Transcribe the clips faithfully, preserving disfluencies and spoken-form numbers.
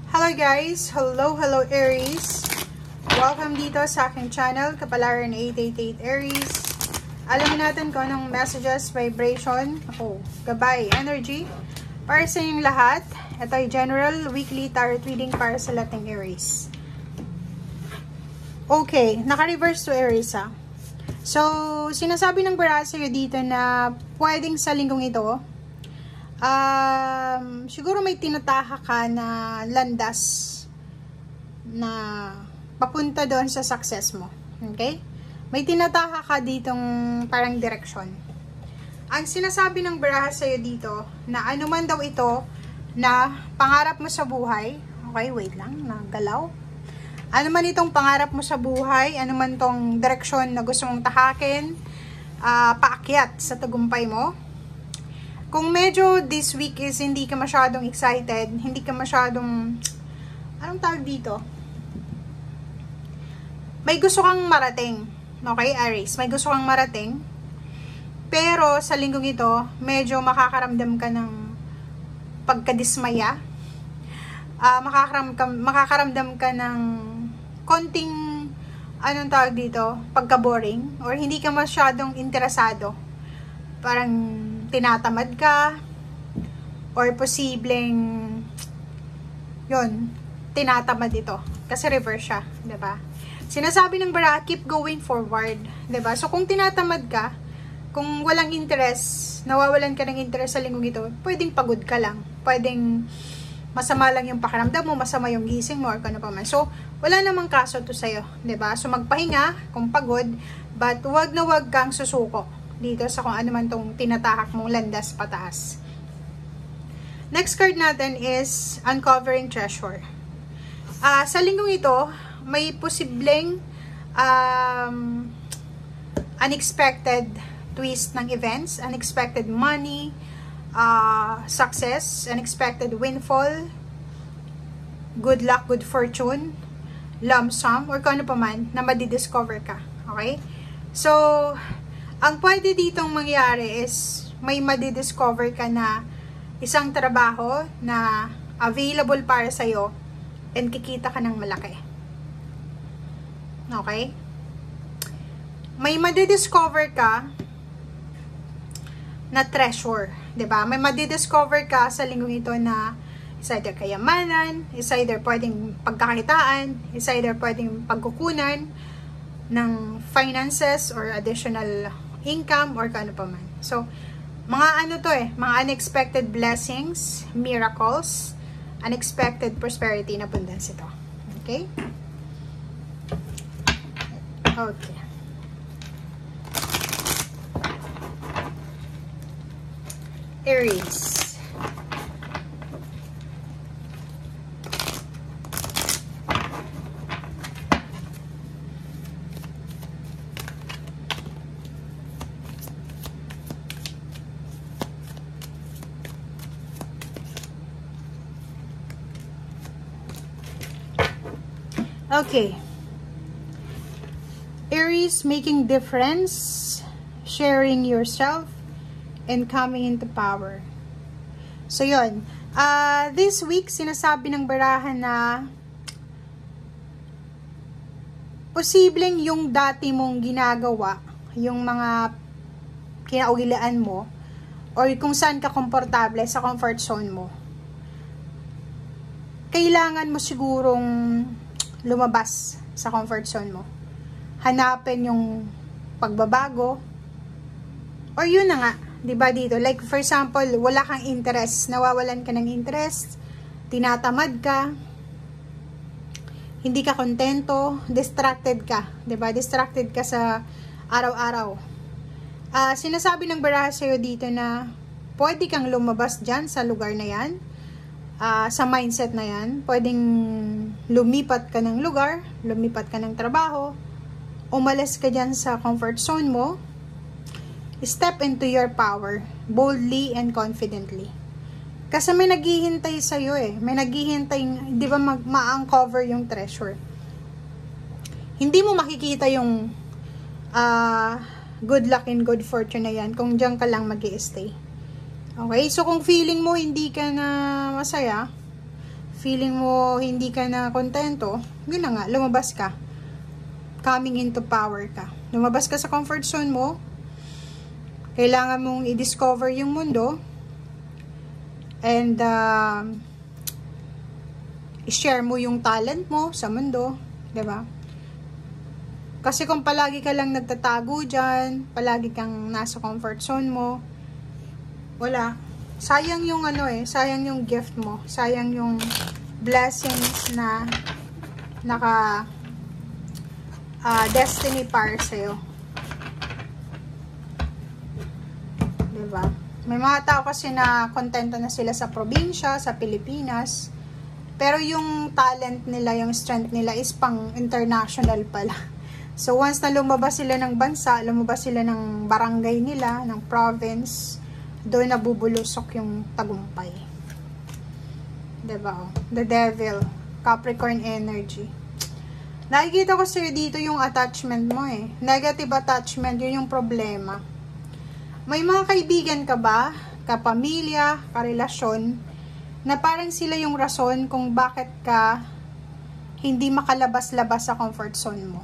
Hello guys! Hello, hello Aries! Welcome dito sa aking channel, Kapalaran eight eight eight Aries. Alamin natin kung anong messages, vibration, oh, gabay, energy para sa inyong lahat. Ito ay general weekly tarot reading para sa lahat ng Aries. Okay, naka-reverse to Aries ha. So, sinasabi ng bara sa'yo dito na pwedeng sa linggong ito, Um, siguro may tinataha ka na landas na papunta doon sa success mo. Okay? May tinataha ka ditong parang direksyon. Ang sinasabi ng baraha sa'yo dito, na ano man daw ito na pangarap mo sa buhay. Okay, wait lang, nagalaw. Ano man itong pangarap mo sa buhay, ano man itong direksyon na gusto mong tahakin, uh, paakyat sa tagumpay mo. Kung medyo this week is hindi ka masyadong excited, hindi ka masyadong, anong tawag dito? May gusto kang marating. Okay, Aries? May gusto kang marating. Pero sa linggong ito, medyo makakaramdam ka ng pagkadismaya. Uh, makakaramdam, makakaramdam ka ng konting, anong tawag dito? Pagka-boring. Or hindi ka masyadong interesado. Parang tinatamad ka, or posibleng yun, tinatamad ito kasi reverse siya, diba? Sinasabi ng bara, keep going forward, diba? So kung tinatamad ka, kung walang interest, nawawalan ka ng interest sa linggong ito, pwedeng pagod ka lang, pwedeng masama lang yung pakiramdam mo, masama yung gising mo, or kano pa man. So wala namang kaso to sa'yo, diba? So magpahinga kung pagod, but wag na wag kang susuko dito sa kung ano man tong tinatahak mong landas pataas. Next card natin is Uncovering Treasure. Uh, sa linggong ito, may posibleng um, unexpected twist ng events, unexpected money, uh, success, unexpected windfall, good luck, good fortune, lump sum, or kung ano pa man na madidiscover ka. Okay? So, ang pwede ditong mangyari is may madidiscover ka na isang trabaho na available para sa'yo and kikita ka ng malaki. Okay? May madidiscover ka na treasure. Diba? May madidiscover ka sa linggong ito na is either kayamanan, is either pwedeng pagkakakitaan, is either pwedeng pagkukunan ng finances or additional income or kano pa man. So, mga ano to eh, mga unexpected blessings, miracles, unexpected prosperity na abundance ito. Okay? Okay. Aries. Okay. Aries, making difference, sharing yourself, and coming into power. So, yun. Uh, this week, sinasabi ng barahan na posibleng yung dati mong ginagawa, yung mga kinaugilaan mo, or kung saan ka komportable sa comfort zone mo, kailangan mo sigurong lumabas sa comfort zone mo. Hanapin yung pagbabago. Or yun na nga, 'di ba dito? Like for example, wala kang interest, nawawalan ka ng interest, tinatamad ka, hindi ka kontento, distracted ka, 'di ba? Distracted ka sa araw-araw. Uh, sinasabi ng baraha sa'yo dito na pwede kang lumabas dyan sa lugar na yan. Uh, sa mindset na yan, pwedeng lumipat ka ng lugar, lumipat ka ng trabaho, umalis ka dyan sa comfort zone mo, step into your power, boldly and confidently. Kasi may naghihintay sa'yo eh, may naghihintay, di ba ma-uncover yung treasure. Hindi mo makikita yung uh, good luck and good fortune na yan kung dyan ka lang mag-i-stay. Okay, so kung feeling mo hindi ka na masaya, feeling mo hindi ka na kontento, yun na nga, lumabas ka. Coming into power ka. Lumabas ka sa comfort zone mo. Kailangan mong i-discover yung mundo. And, uh, i-share mo yung talent mo sa mundo. Diba? Kasi kung palagi ka lang nagtatago dyan, palagi kang nasa comfort zone mo, wala. Sayang yung ano eh, sayang yung gift mo. Sayang yung blessings na naka uh, destiny para sa'yo. Diba? May mga tao kasi na kontento na sila sa probinsya, sa Pilipinas, pero yung talent nila, yung strength nila is pang international pala. So, once na lumabas sila ng bansa, lumabas sila ng barangay nila, ng province, doon nabubulusok yung tagumpay. Diba? The devil, Capricorn energy. Nakikita ko sa'yo dito yung attachment mo eh. Negative attachment, yun yung problema. May mga kaibigan ka ba, kapamilya, karelasyon, na parang sila yung rason kung bakit ka hindi makalabas-labas sa comfort zone mo.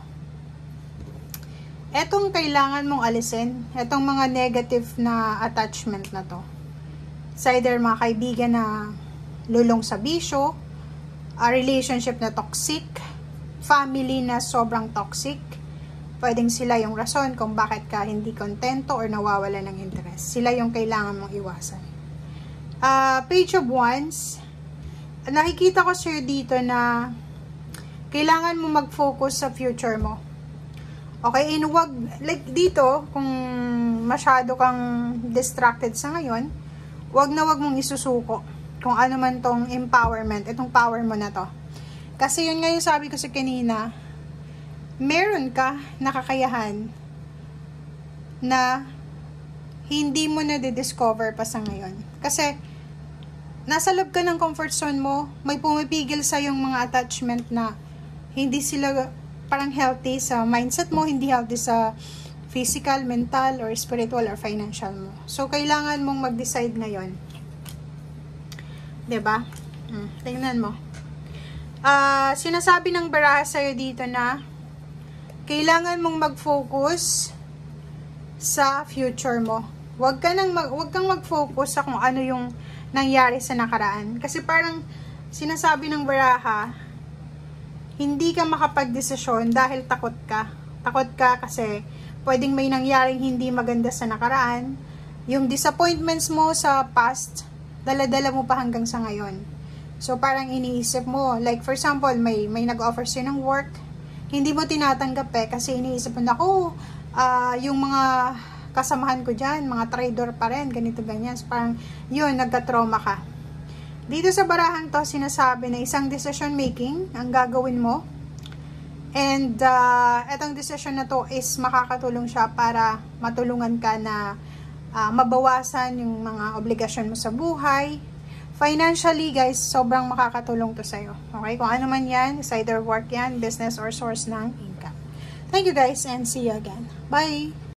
Etong kailangan mong alisin, etong mga negative na attachment na to. It's either mga kaibigan na lulong sa bisyo, a relationship na toxic, family na sobrang toxic, pwedeng sila yung rason kung bakit ka hindi kontento or nawawala ng interest. Sila yung kailangan mong iwasan. Uh, page of Wands, nakikita ko sa'yo dito na kailangan mo mag-focus sa future mo. Okay, and wag, like dito, kung masyado kang distracted sa ngayon, wag na wag mong isusuko kung ano man tong empowerment, itong power mo na to. Kasi yun nga yung sabi ko sa kanina, meron ka nakakayahan na hindi mo na di-discover pa sa ngayon. Kasi, nasa loob ka ng comfort zone mo, may pumipigil sa yung mga attachment na hindi sila parang healthy sa mindset mo, hindi healthy sa physical, mental, or spiritual, or financial mo. So, kailangan mong mag-decide ngayon. Diba? Hmm, tingnan mo. Uh, sinasabi ng baraha sa'yo dito na kailangan mong mag-focus sa future mo. Huwag ka nang mag, huwag kang mag-focus sa kung ano yung nangyari sa nakaraan. Kasi parang sinasabi ng baraha, hindi ka makapag-desisyon dahil takot ka. Takot ka kasi pwedeng may nangyaring hindi maganda sa nakaraan. Yung disappointments mo sa past, dala-dala mo pa hanggang sa ngayon. So, parang iniisip mo, like for example, may, may nag-offer sa'yo ng work, hindi mo tinatanggap eh, kasi iniisip mo, naku, uh, yung mga kasamahan ko dyan, mga trader pa rin, ganito, ganyan. So, parang, yun, nagka-trauma ka. Dito sa barahang to, sinasabi na isang decision making ang gagawin mo. And, uh, etong decision na to is makakatulong siya para matulungan ka na uh, mabawasan yung mga obligasyon mo sa buhay. Financially, guys, sobrang makakatulong to sa'yo. Okay? Kung ano man yan, is either work yan, business, or source ng income. Thank you, guys, and see you again. Bye!